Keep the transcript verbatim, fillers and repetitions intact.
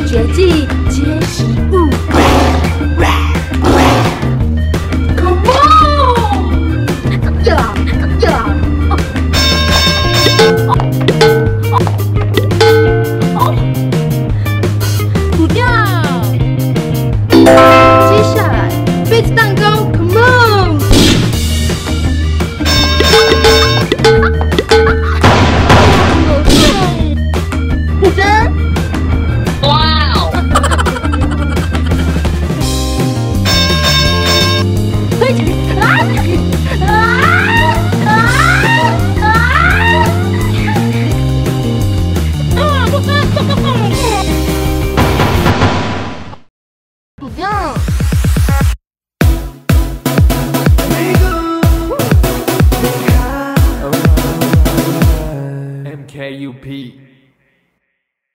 绝技接食物。Come on！ 呀呀！吐掉。接下来杯子蛋糕 ，Come on！ 虎针。哇哦！推起啊啊啊啊！啊！不喝，不喝，不喝。不要。 M K U P